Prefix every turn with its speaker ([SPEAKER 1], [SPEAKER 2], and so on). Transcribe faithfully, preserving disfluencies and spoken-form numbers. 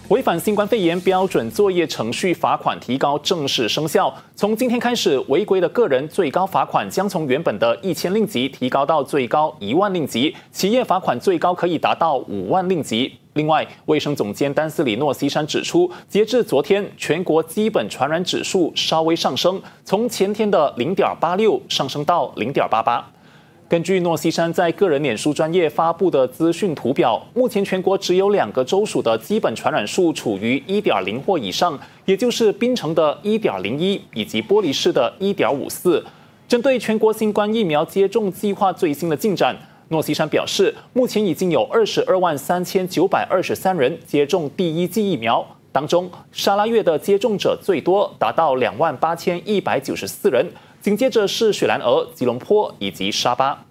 [SPEAKER 1] 违反新冠肺炎标准作业程序罚款提高正式生效。从今天开始，违规的个人最高罚款将从原本的一千令吉提高到最高一万令吉，企业罚款最高可以达到五万令吉。另外，卫生总监丹斯里诺西山指出，截至昨天，全国基本传染指数稍微上升，从前天的零点八六上升到零点八八。根据诺西山在个人脸书专页发布的资讯图表，目前全国只有两个州属的基本传染数处于 一点零 或以上，也就是槟城的 一点零一 以及玻璃市的 一点五四。针对全国新冠疫苗接种计划最新的进展，诺西山表示，目前已经有二十二万三千九百二十三人接种第一剂疫苗，当中沙拉越的接种者最多，达到两万八千一百九十四人。紧接着是雪兰莪、吉隆坡以及沙巴。